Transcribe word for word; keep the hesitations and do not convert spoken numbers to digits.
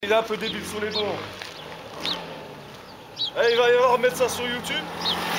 Il est un peu débile sur les bords. Eh, il va y avoir mettre ça sur YouTube.